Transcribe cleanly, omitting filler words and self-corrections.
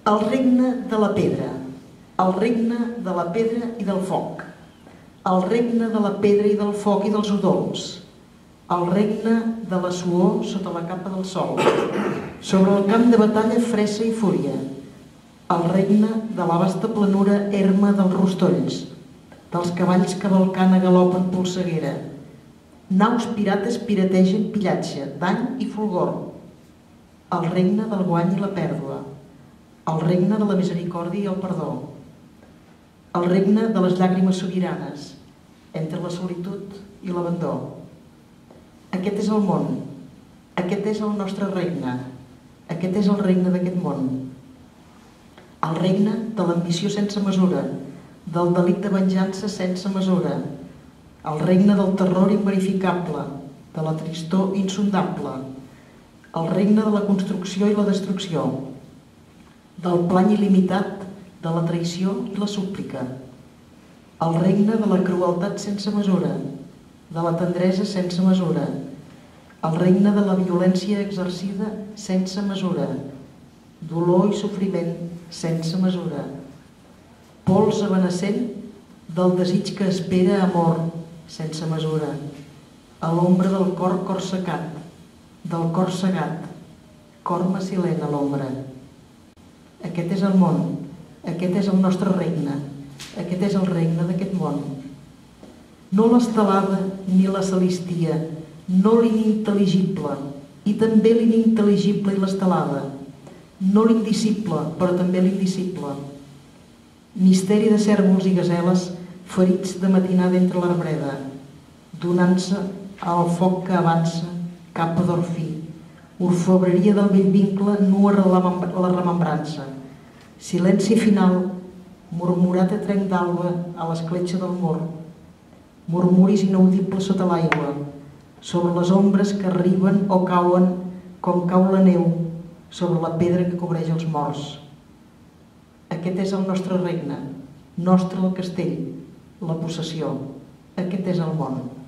El regne de la pedra, el regne de la pedra i del foc, el regne de la pedra i del foc i dels udols, el regne de la suor sota la capa del sol, sobre el camp de batalla fressa i fúria, el regne de la vasta planura erma dels rostolls, dels cavalls cavalcant a galop en polseguera, naus pirates pirategen pillatge, dany i fulgor, el regne del guany i la pèrdua, el regne de la misericòrdia i el perdó, el regne de les llàgrimes sobiranes, entre la solitud i l'abandó. Aquest és el món, aquest és el nostre regne, aquest és el regne d'aquest món. El regne de l'ambició sense mesura, del delit de venjança sense mesura, el regne del terror inverificable, de la tristor insondable, el regne de la construcció i la destrucció, del plany il·limitat, de la traïció i la súplica, el regne de la crueltat sense mesura, de la tendresa sense mesura, el regne de la violència exercida sense mesura, dolor i sofriment sense mesura, pols evanescent del desig que espera amor sense mesura, a l'ombra del cor secat, del cor segat, cor macilent a l'ombra. Aquest és el món, aquest és el nostre regne, aquest és el regne d'aquest món. No l'estelada ni la celistia, no l'inintel·ligible, i també l'inintel·ligible i l'estelada, no l'indicible, però també l'indicible. Misteri de cérvols i gaseles ferits de matinada entre l'arbreda, donant-se al foc que avança cap a d'orfí, orfebreria del vell vincle nua la remembrança, silenci final, murmurat a trenc d'alba a l'escletxa del mur, murmuris inaudibles sota l'aigua, sobre les ombres que arriben o cauen com cau la neu sobre la pedra que cobreix els morts. Aquest és el nostre regne, nostre el castell, la possessió. Aquest és el món.